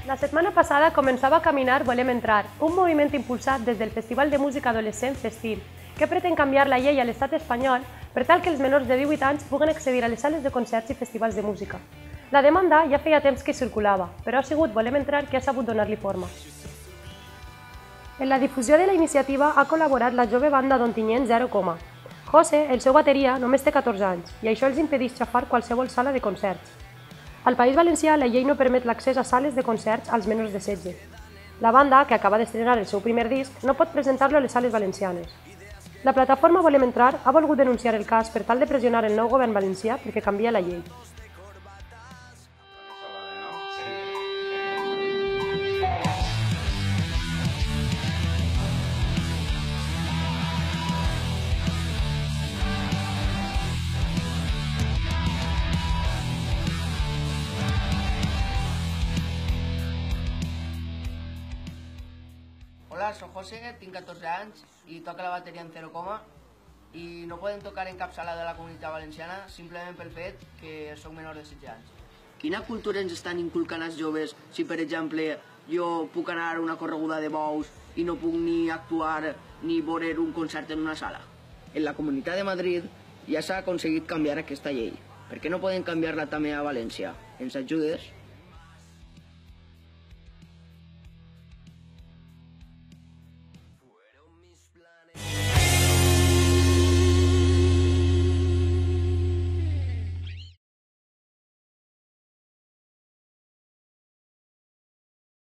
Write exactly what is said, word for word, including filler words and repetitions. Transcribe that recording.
La setmana passada començava a caminar Volem Entrar, un moviment impulsat des del Festival de Música Adolescent Festil, que pretén canviar la llei a l'estat espanyol per tal que els menors de divuit anys puguen accedir a les sales de concerts i festivals de música. La demanda ja feia temps que circulava, però ha sigut Volem Entrar qui ha sabut donar-li forma. En la difusió de la iniciativa ha col·laborat la jove banda d'Ontinyent zero coma. José, el seu bateria, només té catorze anys i això els impedeix xafar qualsevol sala de concerts. Al País Valencià, la llei no permet l'accés a sales de concerts als menors de setze. La banda, que acaba d'estrenar el seu primer disc, no pot presentar-lo a les sales valencianes. La plataforma Volem Entrar ha volgut denunciar el cas per tal de pressionar el nou govern valencià perquè canvia la llei. Hola, soy José, tinc catorze anys i toco la bateria en zero coma i no podem tocar en cap sala de la Comunitat Valenciana simplement pel fet que soc menor de setze anys. Quina cultura ens estan inculcant els joves si, per exemple, jo puc anar a una correguda de bous i no puc ni actuar ni veure un concert en una sala? En la Comunitat de Madrid ja s'ha aconseguit canviar aquesta llei. Per què no podem canviar-la també a València? Ens ajudes?